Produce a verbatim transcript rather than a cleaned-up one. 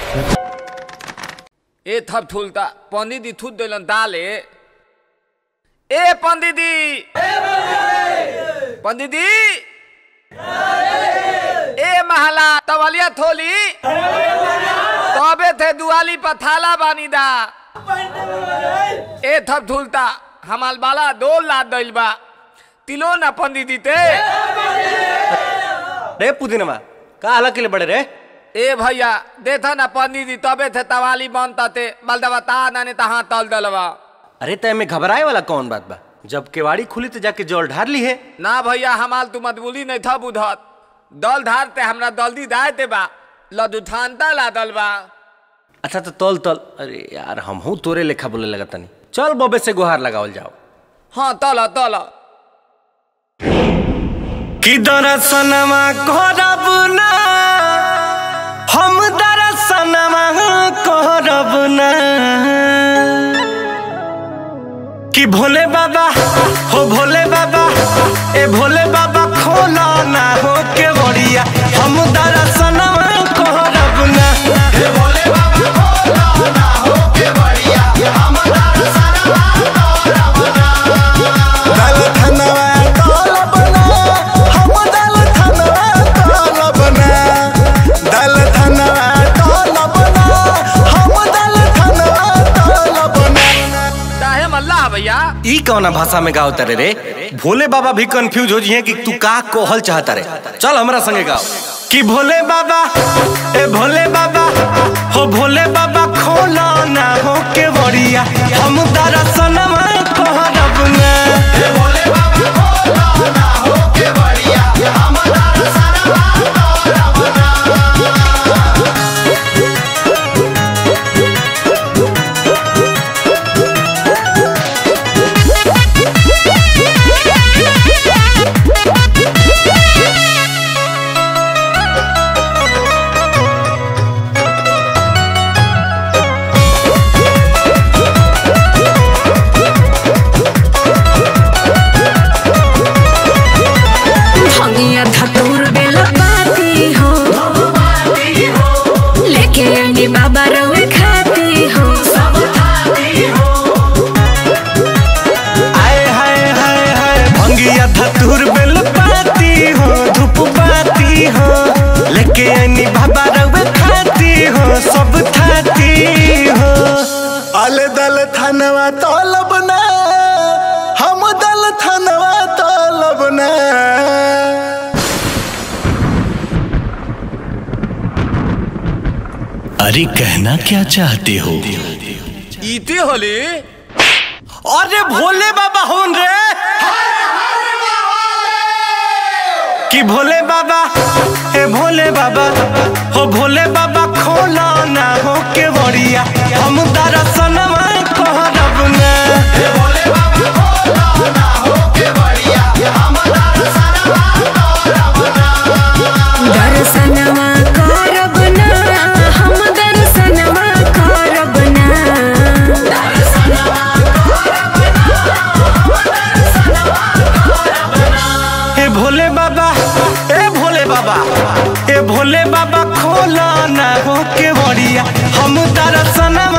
ए थप थुलता पंडित जी थूत दिलन दाले ए पंडित जी पंडित जी ए महला तवलिया थोली तबे थे दुआली पथाला बानी दा ए थप थुलता हमाल बाला दो लाद दिल बा तिलो ना पंडित जी ते रे पुदीनमा का अलग के लिए बड़े रे ए भैया देखा ना पंडित जी तबे थे तवाली बनता थे बलदवा ता नाने तहाँ तल दलवा। अरे तय में घबराए वाला कौन बात बा जब केवाड़ी खुली तो जाके जल ढार ली है ना भैया हमाल तू मतबुली नहीं था बुधत दल धारते हमरा दल्दी दाए ते बा लदुठानता ला दल बा। अच्छा तो तल तल अरे यार हम हूँ तोरे लेखा बोले लगा तनी चल बबे से गुहार लगावल जाओ। हाँ तल तल कि दरसनमा करब ना हम दरसनमा करब ना कि भोले बाबा हो भोले बाबा ए भोले बाबा खोला ना हो के बड़िया हम दरसनमा करब ना ए भोले बाबा खोला ना हो के बड़िया हम दरसनमा करब ना दल धनवा करब ना हम दल धनवा करब ना दल धनवा करब ना हम दल धनवा करब ना चाहे मल्ला भैया ई कौना भाषा में गाओ तारे रे भोले बाबा भी कंफ्यूज हो जिए कि तू का कोहल चाहता रे चल हमरा संगे गाओ कि भोले बाबा ए भोले बाबा हो भोले बाबा खोला ना हो के बड़िया हम दरसनमा करब ना ए भोले बाबा खोला ना हो के बड़िया हम दरसनमा करब ना। बाबा रवे खाती हो सब खाती हो आए हाय हाय हाय भंगिया धतूर बेल पाती हो धूप पाती हो लेके आनी बाबा रवे खाती हो सब खाती हो अले दल थनवा तलब ना हम दल थनवा तलब ना। अरे कहना क्या चाहते हो इती होली अरे भोले बाबा होन रे कि भोले बाबा ए भोले बाबा हो भोले बाबा खोला ना हो के बड़िया हम दरसनमा करब ना ए भोले बाबा खोला ना हो के बड़िया हम दरसनमा करब ना दर्शनमा करब ना हम दर्शनमा करब ना दर्शनमा करब ना हम दर्शनमा करब ना। ए भोले बाबा ए भोले बाबा ए भोले बाबा खोला ना हो के बड़िया हम दरसनमा